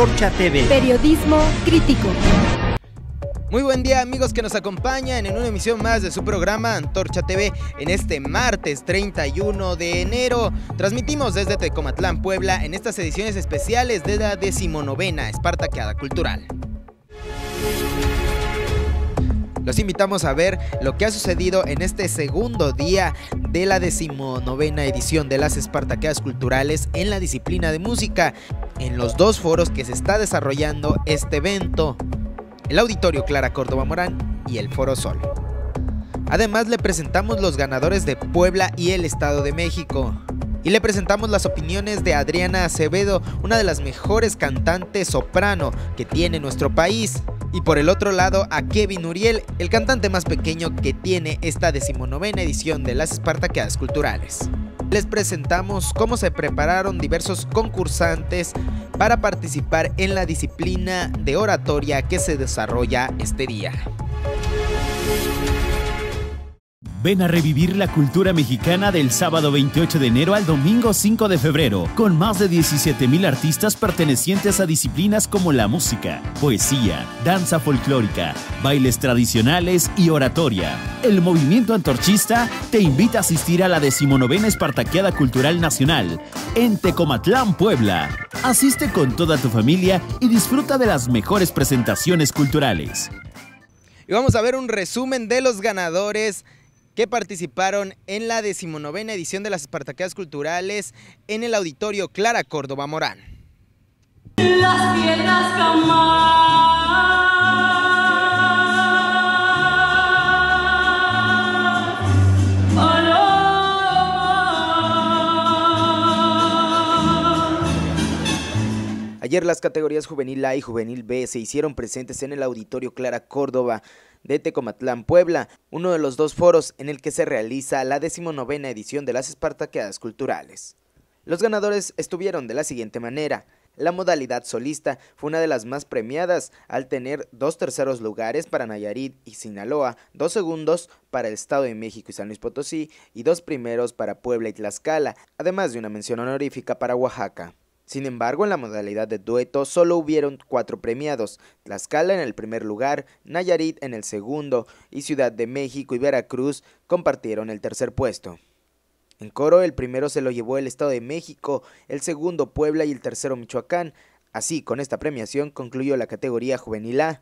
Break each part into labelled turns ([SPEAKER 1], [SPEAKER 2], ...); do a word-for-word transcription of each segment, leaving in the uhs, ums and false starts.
[SPEAKER 1] Antorcha T V.
[SPEAKER 2] Periodismo crítico.
[SPEAKER 3] Muy buen día, amigos que nos acompañan en una emisión más de su programa Antorcha T V en este martes treinta y uno de enero. Transmitimos desde Tecomatlán, Puebla, en estas ediciones especiales de la decimonovena Espartaqueada Cultural. Los invitamos a ver lo que ha sucedido en este segundo día de la decimonovena edición de las Espartaqueadas Culturales en la disciplina de música, en los dos foros que se está desarrollando este evento: el Auditorio Clara Córdoba Morán y el Foro Sol. Además, le presentamos los ganadores de Puebla y el Estado de México. Y le presentamos las opiniones de Adriana Acevedo, una de las mejores cantantes soprano que tiene nuestro país. Y por el otro lado, a Kevin Uriel, el cantante más pequeño que tiene esta decimonovena edición de las Espartaqueadas Culturales. Les presentamos cómo se prepararon diversos concursantes para participar en la disciplina de oratoria que se desarrolla este día.
[SPEAKER 1] Ven a revivir la cultura mexicana del sábado veintiocho de enero al domingo cinco de febrero, con más de diecisiete mil artistas pertenecientes a disciplinas como la música, poesía, danza folclórica, bailes tradicionales y oratoria. El movimiento antorchista te invita a asistir a la decimonovena Espartaqueada Cultural Nacional en Tecomatlán, Puebla. Asiste con toda tu familia y disfruta de las mejores presentaciones culturales.
[SPEAKER 3] Y vamos a ver un resumen de los ganadores que participaron en la decimonovena edición de las Espartaqueadas Culturales en el Auditorio Clara Córdoba Morán.
[SPEAKER 4] Las piedras jamás.
[SPEAKER 3] Ayer las categorías Juvenil A y Juvenil B se hicieron presentes en el Auditorio Clara Córdoba de Tecomatlán, Puebla, uno de los dos foros en el que se realiza la decimonovena edición de las Espartaqueadas Culturales. Los ganadores estuvieron de la siguiente manera. La modalidad solista fue una de las más premiadas, al tener dos terceros lugares para Nayarit y Sinaloa, dos segundos para el Estado de México y San Luis Potosí y dos primeros para Puebla y Tlaxcala, además de una mención honorífica para Oaxaca. Sin embargo, en la modalidad de dueto solo hubieron cuatro premiados: Tlaxcala en el primer lugar, Nayarit en el segundo y Ciudad de México y Veracruz compartieron el tercer puesto. En coro, el primero se lo llevó el Estado de México, el segundo Puebla y el tercero Michoacán. Así, con esta premiación concluyó la categoría Juvenil A.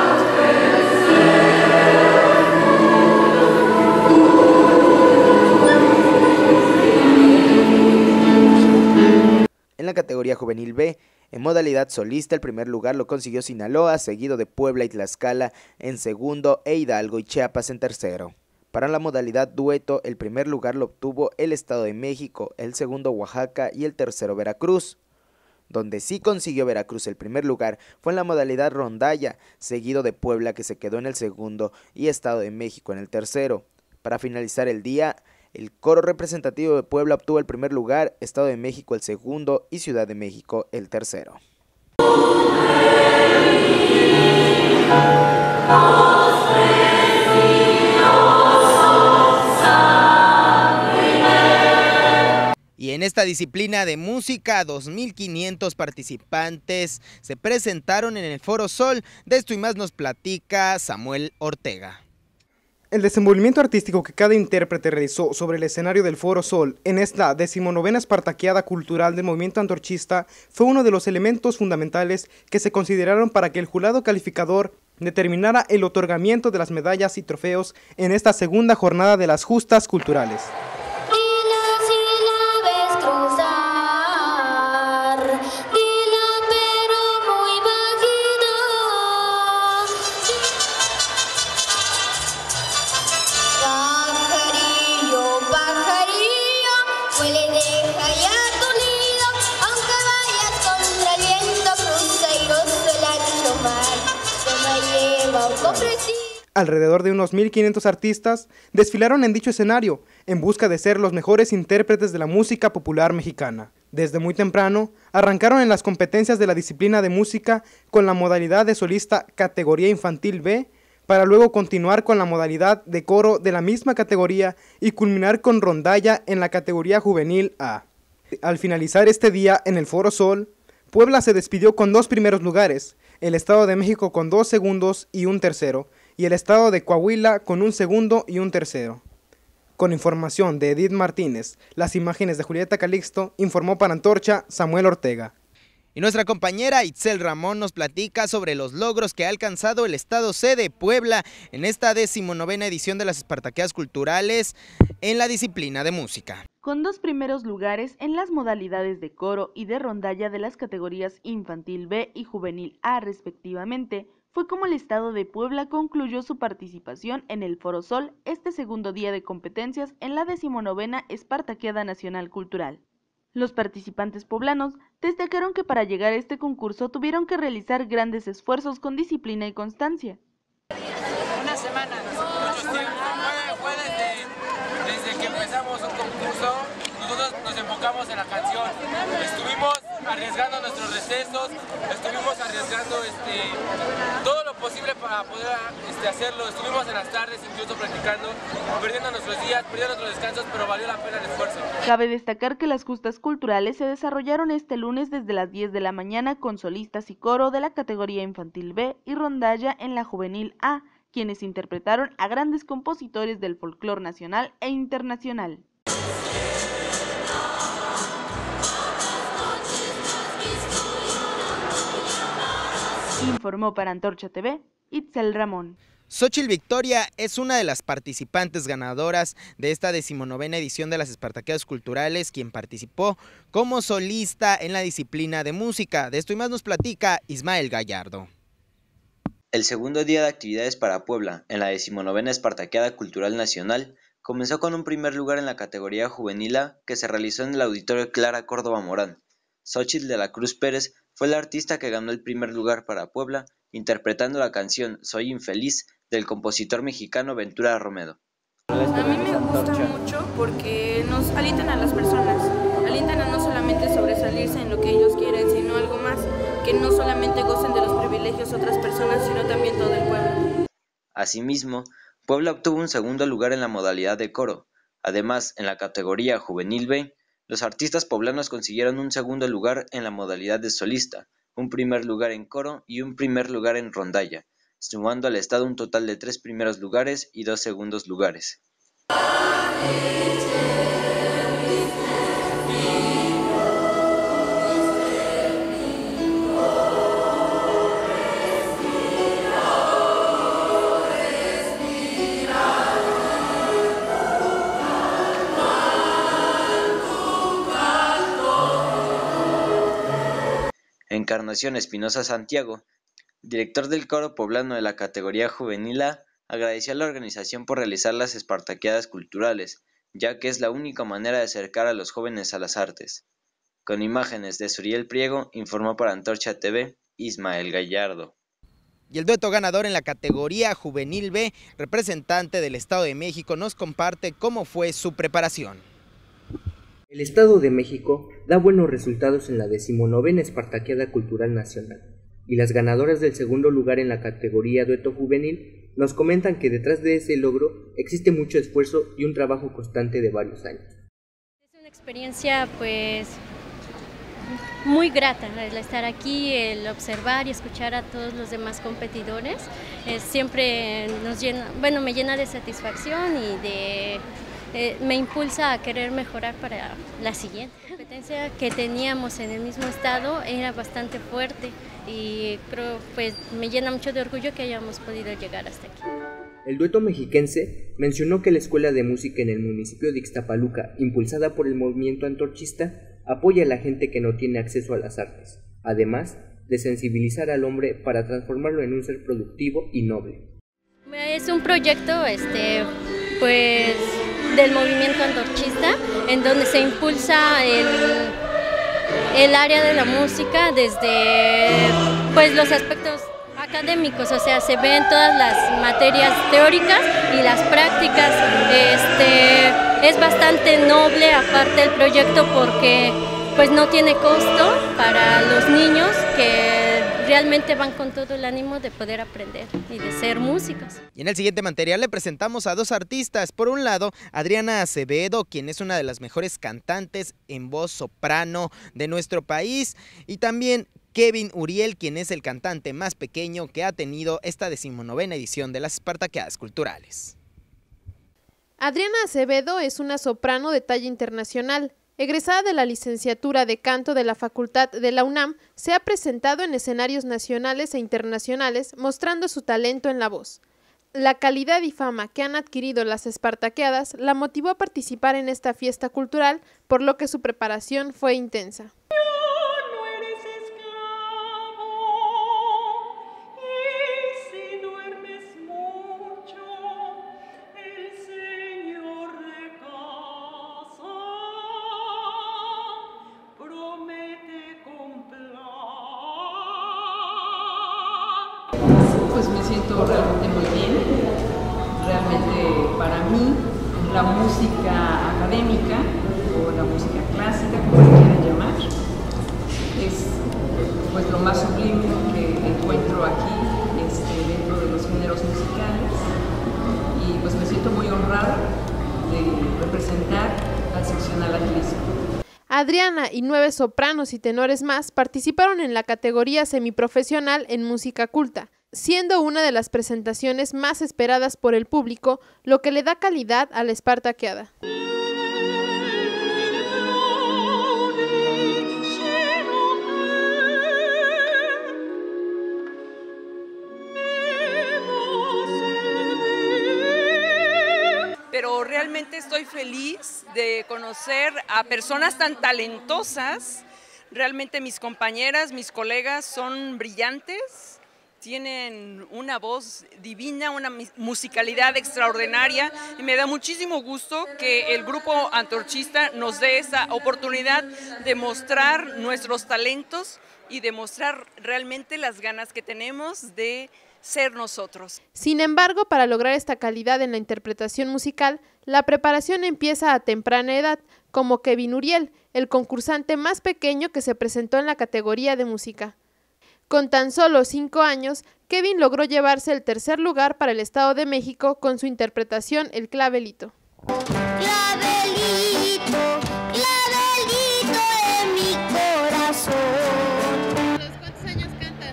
[SPEAKER 3] En la categoría Juvenil B, en modalidad solista, el primer lugar lo consiguió Sinaloa, seguido de Puebla y Tlaxcala en segundo e Hidalgo y Chiapas en tercero. Para la modalidad dueto, el primer lugar lo obtuvo el Estado de México, el segundo Oaxaca y el tercero Veracruz. Donde sí consiguió Veracruz el primer lugar fue en la modalidad rondalla, seguido de Puebla, que se quedó en el segundo, y Estado de México en el tercero. Para finalizar el día, el coro representativo de Puebla obtuvo el primer lugar, Estado de México el segundo y Ciudad de México el tercero. Y en esta disciplina de música, dos mil quinientos participantes se presentaron en el Foro Sol. De esto y más nos platica Samuel Ortega.
[SPEAKER 5] El desenvolvimiento artístico que cada intérprete realizó sobre el escenario del Foro Sol en esta decimonovena Espartaqueada Cultural del movimiento antorchista fue uno de los elementos fundamentales que se consideraron para que el jurado calificador determinara el otorgamiento de las medallas y trofeos en esta segunda jornada de las justas culturales. Alrededor de unos mil quinientos artistas desfilaron en dicho escenario en busca de ser los mejores intérpretes de la música popular mexicana. Desde muy temprano arrancaron en las competencias de la disciplina de música con la modalidad de solista categoría infantil B, para luego continuar con la modalidad de coro de la misma categoría y culminar con rondalla en la categoría juvenil A. Al finalizar este día en el Foro Sol, Puebla se despidió con dos primeros lugares, el Estado de México con dos segundos y un tercero, y el Estado de Coahuila con un segundo y un tercero. Con información de Edith Martínez, las imágenes de Julieta Calixto, informó para Antorcha Samuel Ortega.
[SPEAKER 3] Y nuestra compañera Itzel Ramón nos platica sobre los logros que ha alcanzado el Estado sede Puebla en esta decimonovena edición de las Espartaqueadas Culturales en la disciplina de música.
[SPEAKER 2] Con dos primeros lugares en las modalidades de coro y de rondalla de las categorías Infantil B y Juvenil A respectivamente, fue como el Estado de Puebla concluyó su participación en el Foro Sol este segundo día de competencias en la decimonovena Espartaqueada Nacional Cultural. Los participantes poblanos destacaron que para llegar a este concurso tuvieron que realizar grandes esfuerzos con disciplina y constancia.
[SPEAKER 6] Una semana, mucho tiempo, fue, fue desde, desde que empezamos un concurso, nosotros nos enfocamos en la canción, estuvimos arriesgando nuestros recesos, estuvimos arriesgando este, todo lo posible para poder este, hacerlo, estuvimos en las tardes incluso practicando, perdiendo nuestros días, perdiendo nuestros descansos, pero valió la pena el esfuerzo.
[SPEAKER 2] Cabe destacar que las justas culturales se desarrollaron este lunes desde las diez de la mañana con solistas y coro de la categoría Infantil B y rondalla en la Juvenil A, quienes interpretaron a grandes compositores del folclore nacional e internacional. Informó para Antorcha T V, Itzel Ramón.
[SPEAKER 3] Xóchitl Victoria es una de las participantes ganadoras de esta decimonovena edición de las Espartaqueadas Culturales, quien participó como solista en la disciplina de música. De esto y más nos platica Ismael Gallardo.
[SPEAKER 7] El segundo día de actividades para Puebla en la decimonovena Espartaqueada Cultural Nacional comenzó con un primer lugar en la categoría Juvenil A que se realizó en el Auditorio Clara Córdoba Morán. Xóchitl de la Cruz Pérez fue la artista que ganó el primer lugar para Puebla, interpretando la canción Soy Infeliz del compositor mexicano Ventura Romero.
[SPEAKER 8] A mí me gusta mucho porque nos alientan a las personas, alientan a no solamente sobresalirse en lo que ellos quieren, sino algo más, que no solamente gocen de los privilegios otras personas, sino también todo el pueblo.
[SPEAKER 7] Asimismo, Puebla obtuvo un segundo lugar en la modalidad de coro. Además, en la categoría Juvenil B, los artistas poblanos consiguieron un segundo lugar en la modalidad de solista, un primer lugar en coro y un primer lugar en rondalla, sumando al estado un total de tres primeros lugares y dos segundos lugares. Encarnación Espinosa Santiago, director del coro poblano de la categoría Juvenil A, agradeció a la organización por realizar las Espartaqueadas Culturales, ya que es la única manera de acercar a los jóvenes a las artes. Con imágenes de Suriel Priego, informó para Antorcha T V, Ismael Gallardo.
[SPEAKER 3] Y el dueto ganador en la categoría Juvenil B, representante del Estado de México, nos comparte cómo fue su preparación.
[SPEAKER 9] El Estado de México da buenos resultados en la decimonovena Espartaqueada Cultural Nacional, y las ganadoras del segundo lugar en la categoría dueto juvenil nos comentan que detrás de ese logro existe mucho esfuerzo y un trabajo constante de varios años.
[SPEAKER 10] Es una experiencia pues muy grata el estar aquí, el observar y escuchar a todos los demás competidores. Eh, siempre nos llena, bueno, me llena de satisfacción y de Eh, me impulsa a querer mejorar para la siguiente. La competencia que teníamos en el mismo estado era bastante fuerte y creo pues me llena mucho de orgullo que hayamos podido llegar hasta aquí.
[SPEAKER 9] El dueto mexiquense mencionó que la Escuela de Música en el municipio de Ixtapaluca, impulsada por el movimiento antorchista, apoya a la gente que no tiene acceso a las artes, además de sensibilizar al hombre para transformarlo en un ser productivo y noble.
[SPEAKER 10] Es un proyecto este, pues, del movimiento antorchista, en donde se impulsa el, el área de la música desde pues, los aspectos académicos, o sea, se ven todas las materias teóricas y las prácticas. Este, es bastante noble aparte el proyecto porque pues, no tiene costo para los niños que realmente van con todo el ánimo de poder aprender y de ser músicos.
[SPEAKER 3] Y en el siguiente material le presentamos a dos artistas. Por un lado, Adriana Acevedo, quien es una de las mejores cantantes en voz soprano de nuestro país, y también Kevin Uriel, quien es el cantante más pequeño que ha tenido esta decimonovena edición de las Espartaqueadas Culturales.
[SPEAKER 11] Adriana Acevedo es una soprano de talla internacional. Egresada de la licenciatura de canto de la Facultad de la UNAM, se ha presentado en escenarios nacionales e internacionales mostrando su talento en la voz. La calidad y fama que han adquirido las Espartaqueadas la motivó a participar en esta fiesta cultural, por lo que su preparación fue intensa.
[SPEAKER 12] Pues me siento realmente muy bien. Realmente para mí la música académica o la música clásica, como se quiera llamar, es pues lo más sublime que encuentro aquí este, dentro de los géneros musicales, y pues me siento muy honrada de representar al seccional Atlisco.
[SPEAKER 11] Adriana y nueve sopranos y tenores más participaron en la categoría semiprofesional en música culta, siendo una de las presentaciones más esperadas por el público, lo que le da calidad a la Espartaqueada.
[SPEAKER 13] Pero realmente estoy feliz de conocer a personas tan talentosas. Realmente mis compañeras, mis colegas son brillantes, tienen una voz divina, una musicalidad extraordinaria, y me da muchísimo gusto que el grupo antorchista nos dé esa oportunidad de mostrar nuestros talentos y de mostrar realmente las ganas que tenemos de ser nosotros.
[SPEAKER 11] Sin embargo, para lograr esta calidad en la interpretación musical, la preparación empieza a temprana edad, como Kevin Uriel, el concursante más pequeño que se presentó en la categoría de música. Con tan solo cinco años, Kevin logró llevarse el tercer lugar para el Estado de México con su interpretación El Clavelito.
[SPEAKER 14] Clavelito, clavelito en mi corazón.
[SPEAKER 11] ¿Cuántos años cantas?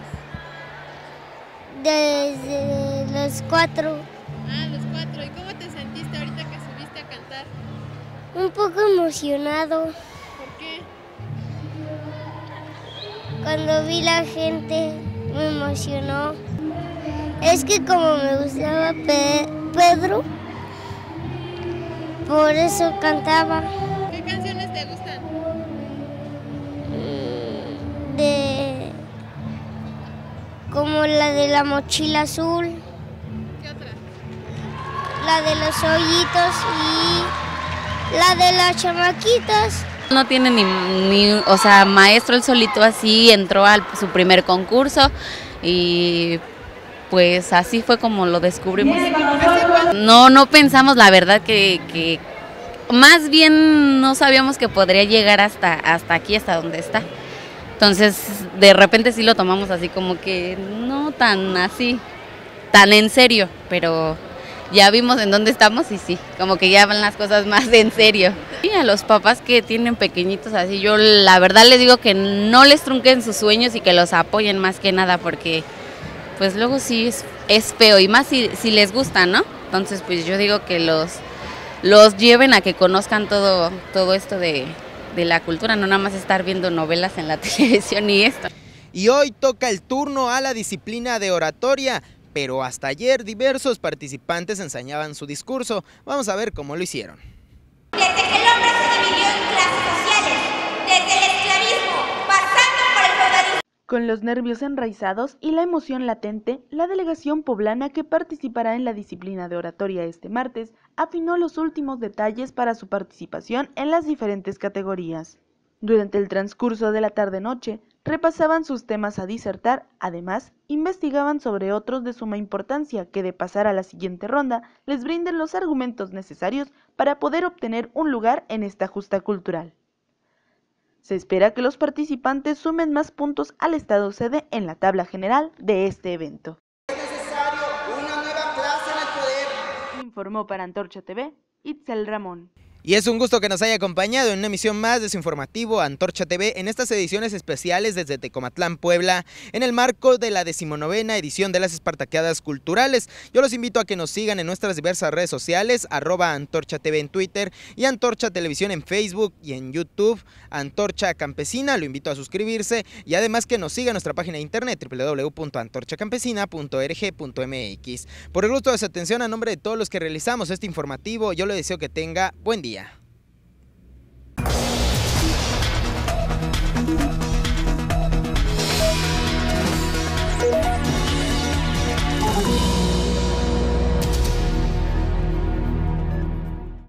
[SPEAKER 14] Desde los cuatro.
[SPEAKER 11] Ah, los cuatro. ¿Y cómo te sentiste ahorita que subiste a cantar?
[SPEAKER 14] Un poco emocionado.
[SPEAKER 11] ¿Por qué?
[SPEAKER 14] Cuando vi la gente me emocionó. Es que como me gustaba Pe- Pedro, por eso cantaba.
[SPEAKER 11] ¿Qué canciones te gustan?
[SPEAKER 14] De como la de la mochila azul.
[SPEAKER 11] ¿Qué otra?
[SPEAKER 14] La de los hoyitos y la de las chamaquitas.
[SPEAKER 15] No tiene ni, ni, o sea, maestro, él solito así entró a su primer concurso y pues así fue como lo descubrimos. No, no pensamos la verdad que, que más bien no sabíamos que podría llegar hasta, hasta aquí, hasta donde está. Entonces de repente sí lo tomamos así como que no tan así, tan en serio, pero ya vimos en dónde estamos y sí, como que ya van las cosas más en serio. Y a los papás que tienen pequeñitos así, yo la verdad les digo que no les trunquen sus sueños y que los apoyen más que nada, porque pues luego sí es, es feo, y más si, si les gusta, ¿no? Entonces pues yo digo que los, los lleven a que conozcan todo, todo esto de, de la cultura, no nada más estar viendo novelas en la televisión y esto.
[SPEAKER 3] Y hoy toca el turno a la disciplina de oratoria, pero hasta ayer diversos participantes ensañaban su discurso. Vamos a ver cómo lo hicieron.
[SPEAKER 16] Desde que el hombre se dividió en clases sociales, desde el esclavismo, pasando por el feudalismo.
[SPEAKER 2] Con los nervios enraizados y la emoción latente, la delegación poblana que participará en la disciplina de oratoria este martes afinó los últimos detalles para su participación en las diferentes categorías. Durante el transcurso de la tarde-noche, repasaban sus temas a disertar, además, investigaban sobre otros de suma importancia que, de pasar a la siguiente ronda, les brinden los argumentos necesarios para poder obtener un lugar en esta justa cultural. Se espera que los participantes sumen más puntos al estado sede en la tabla general de este evento.
[SPEAKER 17] Es necesario una nueva clase en el poder.
[SPEAKER 2] Informó para Antorcha T V, Itzel Ramón.
[SPEAKER 3] Y es un gusto que nos haya acompañado en una emisión más de su informativo Antorcha T V en estas ediciones especiales desde Tecomatlán, Puebla, en el marco de la decimonovena edición de las Espartaqueadas Culturales. Yo los invito a que nos sigan en nuestras diversas redes sociales, arroba Antorcha T V en Twitter y Antorcha Televisión en Facebook y en YouTube, Antorcha Campesina, lo invito a suscribirse y además que nos siga en nuestra página de internet doble u doble u doble u punto antorcha campesina punto org punto m x. Por el gusto de su atención, a nombre de todos los que realizamos este informativo, yo le deseo que tenga buen día.